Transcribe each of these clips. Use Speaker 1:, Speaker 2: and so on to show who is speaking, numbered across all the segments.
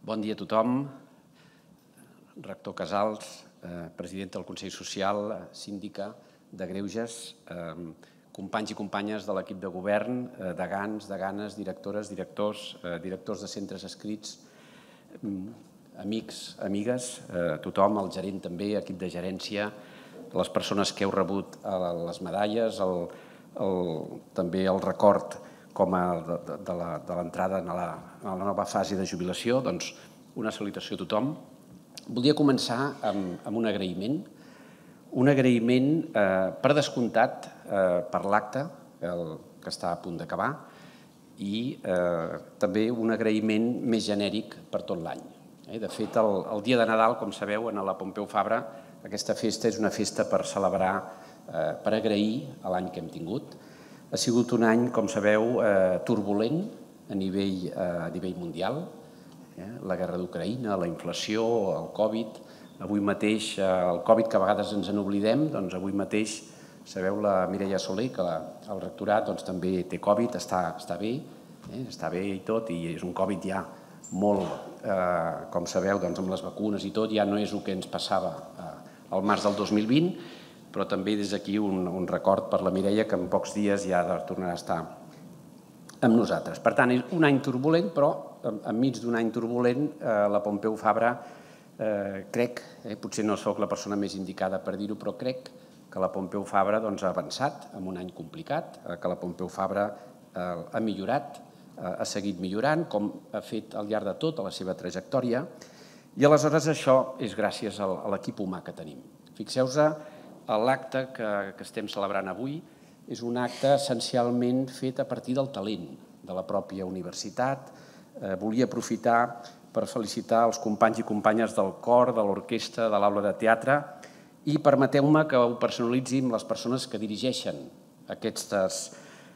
Speaker 1: Bon dia a tothom. Rector Casals, president del Consell Social, síndica de Greuges, companys i companyes de l'equip de govern, degans, deganes, directores, directors, directors de centres adscrits, amics, amigues, tothom, el gerent també, equip de gerència, les persones que heu rebut les medalles, també el record de l'entrada en la nova fase de jubilació, doncs una salutació a tothom. Voldria començar amb un agraïment per descomptat per l'acte que està a punt d'acabar i també un agraïment més genèric per tot l'any. De fet, el dia de Nadal, com sabeu, a la Pompeu Fabra, aquesta festa és una festa per celebrar, per agrair l'any que hem tingut. Ha sigut un any, com sabeu, turbulent a nivell mundial. La guerra d'Ucraïna, la inflació, el Covid. Avui mateix, el Covid, que a vegades ens n'oblidem, doncs avui mateix, sabeu, la Mireia Soler, que al rectorat també té Covid, està bé i tot, i és un Covid ja molt, com sabeu, amb les vacunes i tot, ja no és el que ens passava al març del 2020, però també des d'aquí un record per la Mireia, que en pocs dies ja tornarà a estar amb nosaltres. Per tant, és un any turbulent, però enmig d'un any turbulent, la Pompeu Fabra, crec, potser no soc la persona més indicada per dir-ho, però crec que la Pompeu Fabra ha avançat en un any complicat, que la Pompeu Fabra ha millorat, ha seguit millorant, com ha fet al llarg de tota la seva trajectòria, i aleshores això és gràcies a l'equip humà que tenim. Fixeu-vos, l'acte que estem celebrant avui és un acte essencialment fet a partir del talent de la pròpia universitat. Volia aprofitar per felicitar els companys i companyes del cor, de l'orquestra, de l'aula de teatre, i permeteu-me que ho personalitzi amb les persones que dirigeixen aquestes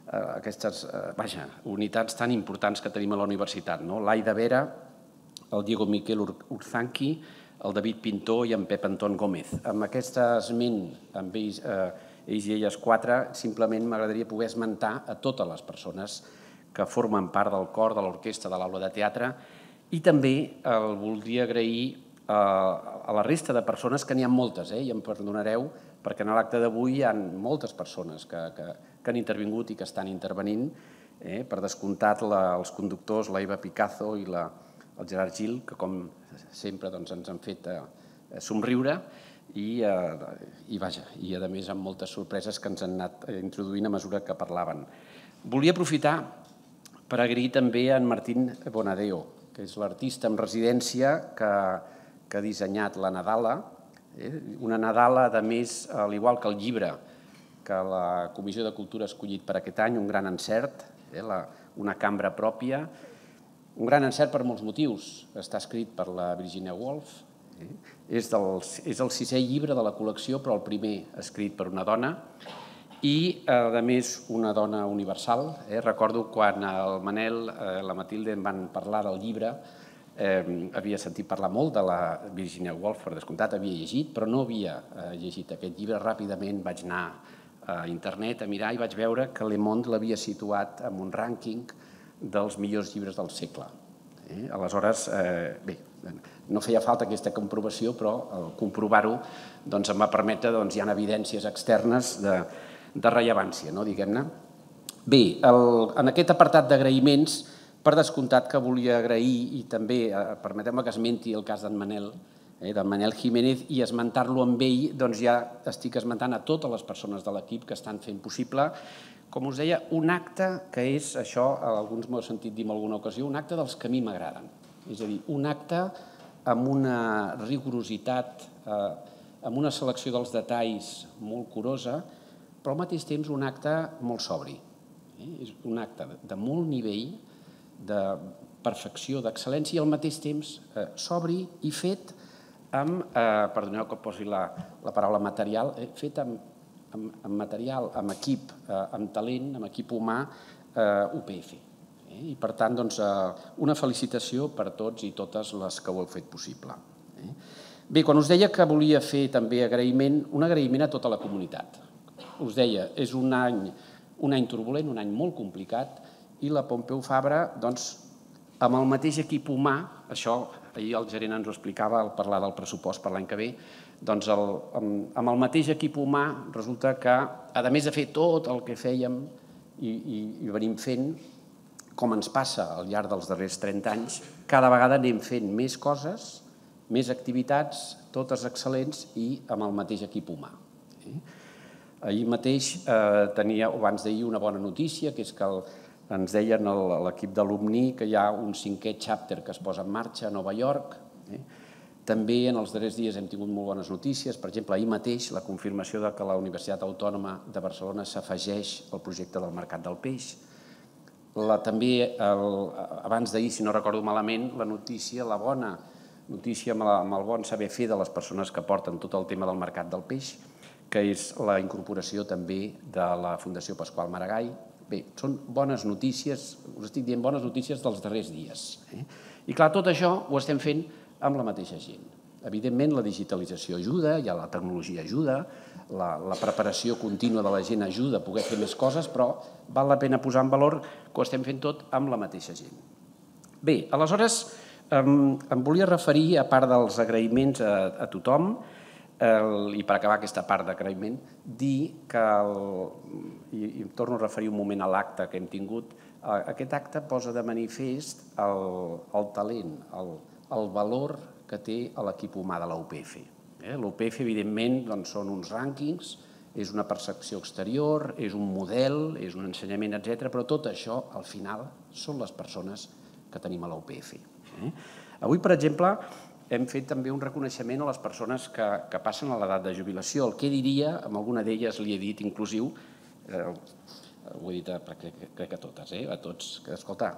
Speaker 1: unitats tan importants que tenim a la universitat. L'Aida Vera, el Diego Miquel Urzanqui, el David Pintor i en Pep Anton Gómez. Amb aquest esment, amb ells i elles quatre, simplement m'agradaria poder esmentar a totes les persones que formen part del cor, de l'orquestra, de l'aula de teatre, i també el voldria agrair a la resta de persones, que n'hi ha moltes, i em perdonareu, perquè en l'acte d'avui hi ha moltes persones que han intervingut i que estan intervenint, per descomptat els conductors, la Eva Picazo i el Gerard Gil, que com sempre ens han fet somriure i a més amb moltes sorpreses que ens han anat introduint a mesura que parlaven. Volia aprofitar per agrair també a en Martín Bonadeo, que és l'artista en residència que ha dissenyat la Nadala, una Nadala, a més, al igual que el llibre que la Comissió de Cultura ha escollit per aquest any, un gran encert, una cambra pròpia, un gran encert per molts motius. Està escrit per la Virginia Woolf, és el 6è llibre de la col·lecció, però el primer escrit per una dona, i, a més, una dona universal. Recordo quan el Manel i la Matilde em van parlar del llibre, havia sentit parlar molt de la Virginia Woolf, per descomptat, havia llegit, però no havia llegit aquest llibre. Ràpidament vaig anar a internet a mirar i vaig veure que Le Monde l'havia situat en un rànquing dels millors llibres del segle. Aleshores, bé, no feia falta aquesta comprovació, però comprovar-ho em va permetre, hi ha evidències externes de rellevància, diguem-ne. Bé, en aquest apartat d'agraïments, per descomptat que volia agrair, i també permeteu-me que esmenti el cas d'en Manel Jiménez, i esmentar-lo amb ell, doncs ja estic esmentant a totes les persones de l'equip que estan fent possible, com us deia, un acte que és, això alguns m'ho heu sentit dir en alguna ocasió, un acte dels que a mi m'agraden. És a dir, un acte amb una rigorositat, amb una selecció dels detalls molt curosa, però al mateix temps un acte molt sobri. És un acte de molt nivell, de perfecció, d'excel·lència, i al mateix temps sobri i fet amb, perdoneu que posi la paraula material, fet amb material, amb equip, amb talent, amb equip humà UPF. I per tant, una felicitació per tots i totes les que ho heu fet possible. Bé, quan us deia que volia fer també un agraïment a tota la comunitat. Us deia, és un any turbulent, un any molt complicat, i la Pompeu Fabra Amb el mateix equip humà, això ahir el gerent ens ho explicava al parlar del pressupost per l'any que ve, doncs amb el mateix equip humà resulta que, a més de fer tot el que fèiem i venim fent, com ens passa al llarg dels darrers 30 anys, cada vegada anem fent més coses, més activitats, totes excel·lents i amb el mateix equip humà. Ahir mateix tenia, o abans d'ahir, una bona notícia, que és que ens deien a l'equip d'alumni que hi ha un 5è chapter que es posa en marxa a Nova York. També en els darrers dies hem tingut molt bones notícies. Per exemple, ahir mateix la confirmació que la Universitat Autònoma de Barcelona s'afegeix al projecte del Mercat del Peix. També, abans d'ahir, si no recordo malament, la notícia, la bona notícia amb el bon saber fer de les persones que porten tot el tema del Mercat del Peix, que és la incorporació també de la Fundació Pasqual Maragall. Bé, són bones notícies, us estic dient bones notícies dels darrers dies. I clar, tot això ho estem fent amb la mateixa gent. Evidentment, la digitalització ajuda, ja la tecnologia ajuda, la preparació contínua de la gent ajuda a poder fer més coses, però val la pena posar en valor que ho estem fent tot amb la mateixa gent. Bé, aleshores, em volia referir, a part dels agraïments a tothom, i per acabar aquesta part d'agraïment, dir que, i em torno a referir un moment a l'acte que hem tingut, aquest acte posa de manifest el talent, el valor que té l'equip humà de la UPF. L'UPF, evidentment, són uns rànquings, és una percepció exterior, és un model, és un ensenyament, etc. Però tot això, al final, són les persones que tenim a la UPF. Avui, per exemple, hem fet també un reconeixement a les persones que passen a l'edat de jubilació. El que diria, amb alguna d'elles li he dit inclusiu, ho he dit crec que a totes, a tots, que escolta,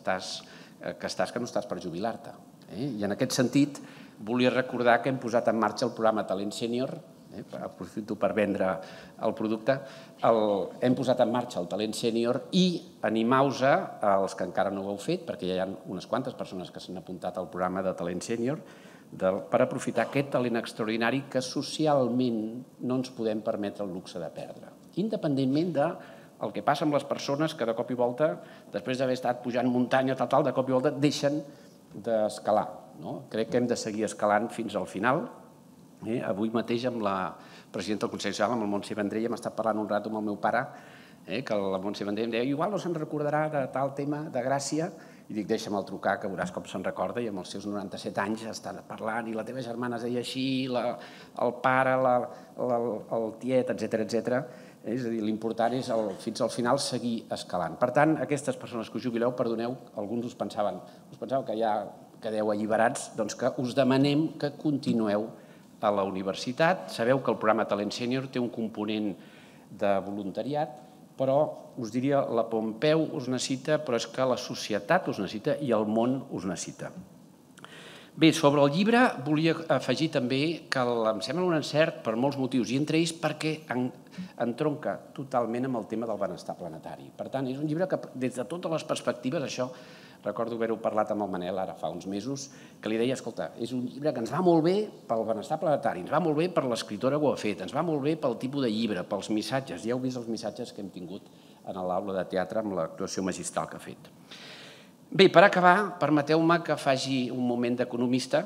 Speaker 1: que no estàs per jubilar-te. I en aquest sentit volia recordar que hem posat en marxa el programa Talent Sènior, aprofito per vendre el producte, hem posat en marxa el Talent Sènior i animau-vos, els que encara no ho heu fet, perquè ja hi ha unes quantes persones que s'han apuntat al programa de Talent Sènior, per aprofitar aquest talent extraordinari que socialment no ens podem permetre el luxe de perdre. Independentment del que passa amb les persones que de cop i volta, després d'haver estat pujant muntanya, de cop i volta deixen d'escalar. Crec que hem de seguir escalant fins al final. Avui mateix amb la presidenta del Consell Social, amb el Montse Vendrell, hem estat parlant un rato amb el meu pare, que la Montse Vendrell em deia igual no se'n recordarà de tal tema de Gràcia, i dic deixa'm-el trucar que veuràs com se'n recorda, i amb els seus 97 anys està parlant i la teva germana es deia així, el pare, el tiet, etc. És a dir, l'important és fins al final seguir escalant. Per tant, aquestes persones que us jubileu, perdoneu, alguns us pensàveu que ja quedeu alliberats, doncs que us demanem que continueu a la universitat. Sabeu que el programa Talent Sènior té un component de voluntariat, però us diria la Pompeu us necessita, però és que la societat us necessita i el món us necessita. Bé, sobre el llibre volia afegir també que em sembla un encert per molts motius, i entre ells perquè entronca totalment amb el tema del benestar planetari. Per tant, és un llibre que des de totes les perspectives, això recordo haver-ho parlat amb el Manel ara fa uns mesos, que li deia, escolta, és un llibre que ens va molt bé pel benestar planetari, ens va molt bé per l'escriptora que ho ha fet, ens va molt bé pel tipus de llibre, pels missatges. Ja heu vist els missatges que hem tingut en l'aula de teatre amb l'actuació magistral que ha fet. Bé, per acabar, permeteu-me que faci un moment d'economista.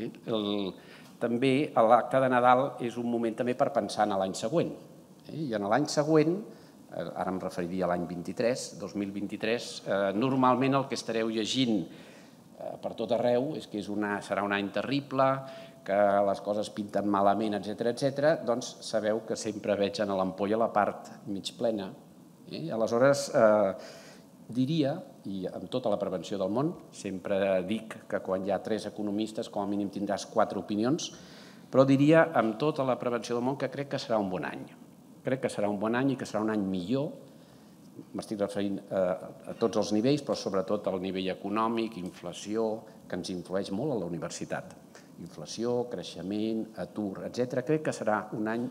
Speaker 1: També l'acte de Nadal és un moment també per pensar en l'any següent. I en l'any següent, ara em referiria a l'any 2023, normalment el que estareu llegint per tot arreu és que serà un any terrible, que les coses pinten malament, etc. Doncs sabeu que sempre veig en l'ampolla la part mig plena. Aleshores, diria, i amb tota la prevenció del món, sempre dic que quan hi ha 3 economistes com a mínim tindràs 4 opinions, però diria amb tota la prevenció del món que crec que serà un bon any. Crec que serà un bon any i que serà un any millor, m'estic referint a tots els nivells, però sobretot al nivell econòmic, inflació, que ens influeix molt a la universitat. Inflació, creixement, atur, etc. Crec que serà un any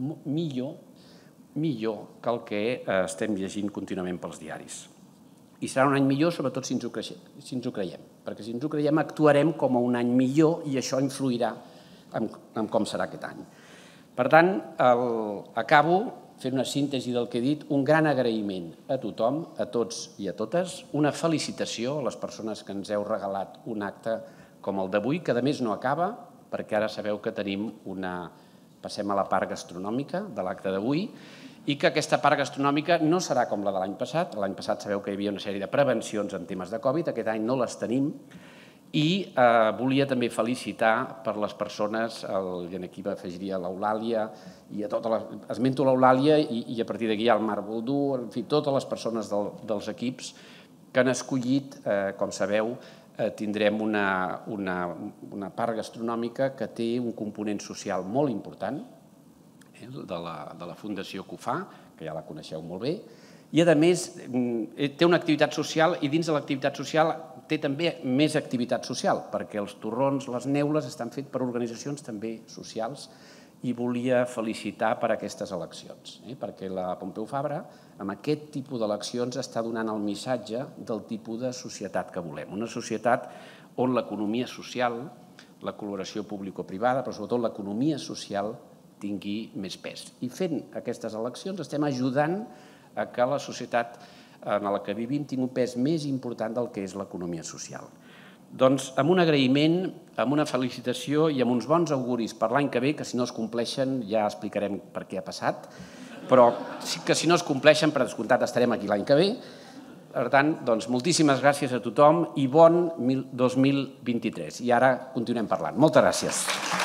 Speaker 1: millor que el que estem llegint contínuament pels diaris. I serà un any millor, sobretot si ens ho creiem, perquè si ens ho creiem actuarem com a un any millor i això influirà en com serà aquest any. Per tant, acabo fent una síntesi del que he dit, un gran agraïment a tothom, a tots i a totes, una felicitació a les persones que ens heu regalat un acte com el d'avui, que a més no acaba, perquè ara sabeu que passem a la part gastronòmica de l'acte d'avui, i que aquesta part gastronòmica no serà com la de l'any passat. L'any passat sabeu que hi havia una sèrie de prevencions en temes de Covid, aquest any no les tenim, i volia també felicitar per les persones, i aquí m'afegiria l'Eulàlia, i a totes les... Esmento l'Eulàlia i a partir d'aquí el Marc Boldú, en fi, totes les persones dels equips que han escollit, com sabeu, tindrem una part gastronòmica que té un component social molt important, de la Fundació CUFA, que ja la coneixeu molt bé, i a més té una activitat social i dins de l'activitat social té també més activitat social, perquè els torrons, les neules estan fets per organitzacions també socials i volia felicitar per aquestes eleccions, perquè la Pompeu Fabra amb aquest tipus d'eleccions està donant el missatge del tipus de societat que volem. Una societat on l'economia social, la col·laboració público-privada, però sobretot l'economia social tingui més pes. I fent aquestes eleccions estem ajudant a que la societat en la que vivim tingui un pes més important del que és l'economia social. Doncs amb un agraïment, amb una felicitació i amb uns bons auguris per l'any que ve, que si no es compleixen ja explicarem per què ha passat, però que si no es compleixen, per descomptat, estarem aquí l'any que ve. Per tant, doncs, moltíssimes gràcies a tothom i bon 2023. I ara continuem parlant. Moltes gràcies.